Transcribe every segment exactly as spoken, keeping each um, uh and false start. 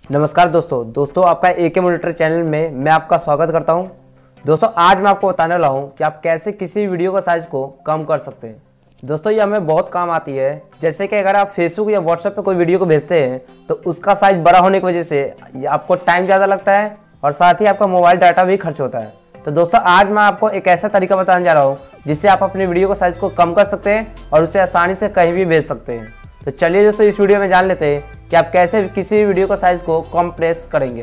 नमस्कार दोस्तों दोस्तों आपका एके मॉनिटर चैनल में मैं आपका स्वागत करता हूं। दोस्तों आज मैं आपको बताने वाला हूं कि आप कैसे किसी वीडियो का साइज़ को कम कर सकते हैं। दोस्तों ये हमें बहुत काम आती है, जैसे कि अगर आप फेसबुक या व्हाट्सएप पे कोई वीडियो को भेजते हैं तो उसका साइज़ बड़ा होने की वजह से आपको टाइम ज़्यादा लगता है और साथ ही आपका मोबाइल डाटा भी खर्च होता है। तो दोस्तों आज मैं आपको एक ऐसा तरीका बताने जा रहा हूँ जिससे आप अपनी वीडियो का साइज़ को कम कर सकते हैं और उसे आसानी से कहीं भी भेज सकते हैं। तो चलिए दोस्तों इस वीडियो में जान लेते हैं कि आप कैसे किसी भी वीडियो का साइज़ को कंप्रेस करेंगे।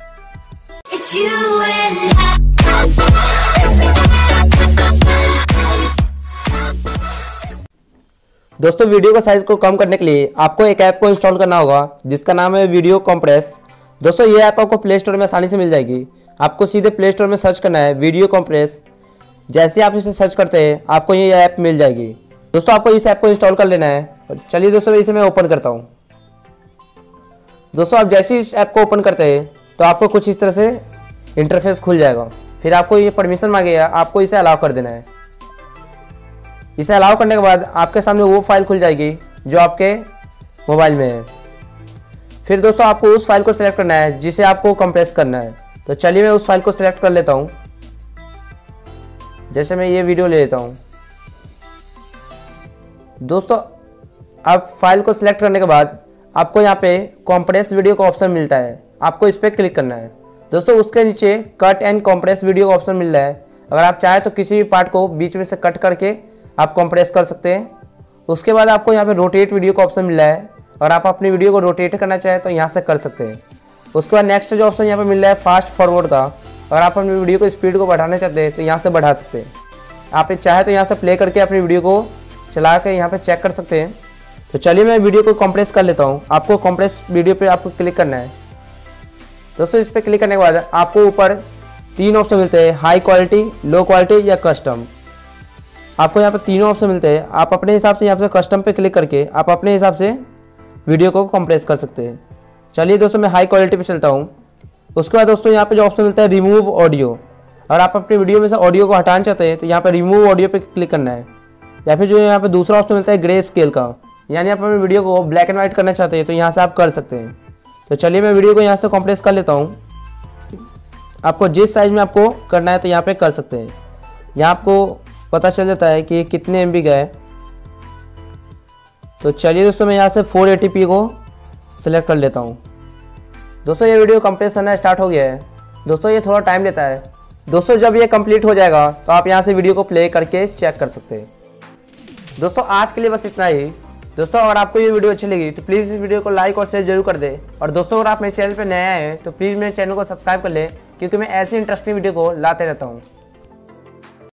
दोस्तों वीडियो का साइज़ को कम करने के लिए आपको एक ऐप को इंस्टॉल करना होगा जिसका नाम है वीडियो कंप्रेस। दोस्तों ये ऐप आपको प्ले स्टोर में आसानी से मिल जाएगी। आपको सीधे प्ले स्टोर में सर्च करना है वीडियो कंप्रेस। जैसे आप इसे सर्च करते हैं आपको ये ऐप मिल जाएगी। दोस्तों आपको इस ऐप को इंस्टॉल कर लेना है। चलिए दोस्तों इसे मैं ओपन करता हूँ। दोस्तों आप जैसे ही इस ऐप को ओपन करते हैं तो आपको कुछ इस तरह से इंटरफेस खुल जाएगा। फिर आपको ये परमिशन मांगेगा, आपको इसे अलाउ कर देना है। इसे अलाउ करने के बाद आपके सामने वो फाइल खुल जाएगी जो आपके मोबाइल में है। फिर दोस्तों आपको उस फाइल को सिलेक्ट करना है जिसे आपको कंप्रेस करना है। तो चलिए मैं उस फाइल को सिलेक्ट कर लेता हूँ। जैसे मैं ये वीडियो ले लेता हूँ। दोस्तों आप फाइल को सिलेक्ट करने के बाद आपको यहाँ पे कंप्रेस वीडियो का ऑप्शन मिलता है, आपको इस पर क्लिक करना है। दोस्तों उसके नीचे कट एंड कंप्रेस वीडियो का ऑप्शन मिल रहा है। अगर आप चाहें तो किसी भी पार्ट को बीच में से कट करके आप कंप्रेस कर सकते हैं। उसके बाद आपको यहाँ पे रोटेट वीडियो का ऑप्शन मिल रहा है। अगर आप अपनी वीडियो को रोटेट करना चाहें तो यहाँ से कर सकते हैं। उसके बाद नेक्स्ट जो ऑप्शन यहाँ पे मिल रहा है फास्ट फॉरवर्ड का, अगर आप अपनी वीडियो को स्पीड को बढ़ाना चाहते हैं तो यहाँ से बढ़ा सकते हैं। आप चाहे तो यहाँ से प्ले करके अपनी वीडियो को चला के यहाँ पे चेक कर सकते हैं। तो चलिए मैं वीडियो को कंप्रेस कर लेता हूँ। आपको कंप्रेस वीडियो पे आपको क्लिक करना है। दोस्तों इस पर क्लिक करने के बाद आपको ऊपर तीन ऑप्शन मिलते हैं, हाई क्वालिटी, लो क्वालिटी या कस्टम। आपको यहाँ पे तीनों ऑप्शन मिलते हैं। आप अपने हिसाब से यहाँ पे कस्टम पे क्लिक करके आप अपने हिसाब से वीडियो को कंप्रेस कर सकते हैं। चलिए दोस्तों मैं हाई क्वालिटी पे चलता हूँ। उसके बाद दोस्तों यहाँ पे जो ऑप्शन मिलता है रिमूव ऑडियो, अगर आप अपनी वीडियो में से ऑडियो को हटाना चाहते हैं तो यहाँ पे रिमूव ऑडियो पे क्लिक करना है। या फिर जो यहाँ पे दूसरा ऑप्शन मिलता है ग्रे स्केल का, यानी आप अपनी वीडियो को ब्लैक एंड व्हाइट करना चाहते हैं तो यहाँ से आप कर सकते हैं। तो चलिए मैं वीडियो को यहाँ से कंप्रेस कर लेता हूँ। आपको जिस साइज़ में आपको करना है तो यहाँ पे कर सकते हैं। यहाँ आपको पता चल जाता है कि कितने एम बी का है। तो चलिए दोस्तों मैं यहाँ से फोर एटी पी को सिलेक्ट कर लेता हूँ। दोस्तों ये वीडियो कंप्रेस होना स्टार्ट हो गया है। दोस्तों ये थोड़ा टाइम लेता है। दोस्तों जब ये कंप्लीट हो जाएगा तो आप यहाँ से वीडियो को प्ले करके चेक कर सकते हैं। दोस्तों आज के लिए बस इतना ही। दोस्तों अगर आपको ये वीडियो अच्छी लगी तो प्लीज़ इस वीडियो को लाइक और शेयर जरूर कर दें। और दोस्तों अगर आप मेरे चैनल पर नए आए हैं तो प्लीज़ मेरे चैनल को सब्सक्राइब कर लें, क्योंकि मैं ऐसी इंटरेस्टिंग वीडियो को लाते रहता हूँ।